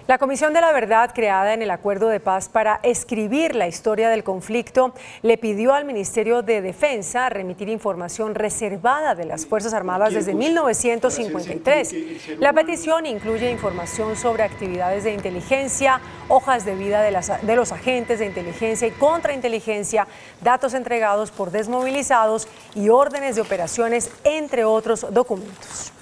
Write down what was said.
La Comisión de la Verdad, creada en el Acuerdo de Paz para escribir la historia del conflicto, le pidió al Ministerio de Defensa remitir información reservada de las Fuerzas Armadas desde 1953. La petición incluye información sobre actividades de inteligencia, hojas de vida de los agentes de inteligencia y contrainteligencia, datos entregados por desmovilizados y órdenes de operaciones, entre otros documentos.